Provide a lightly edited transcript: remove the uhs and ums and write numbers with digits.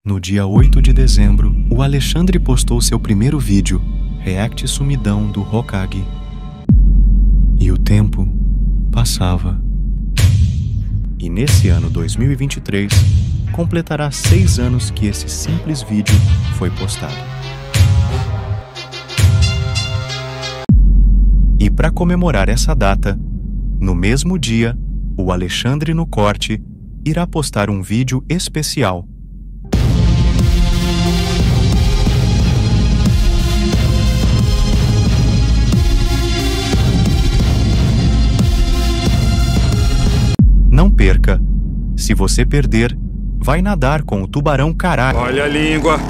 No dia 8 de dezembro, o Alexandre postou seu primeiro vídeo, React Sumidão do Hokage. E o tempo passava. E nesse ano 2023, completará 6 anos que esse simples vídeo foi postado. E para comemorar essa data, no mesmo dia, o Alexandre no Corte irá postar um vídeo especial. Não perca. Se você perder, vai nadar com o tubarão caralho. Olha a língua.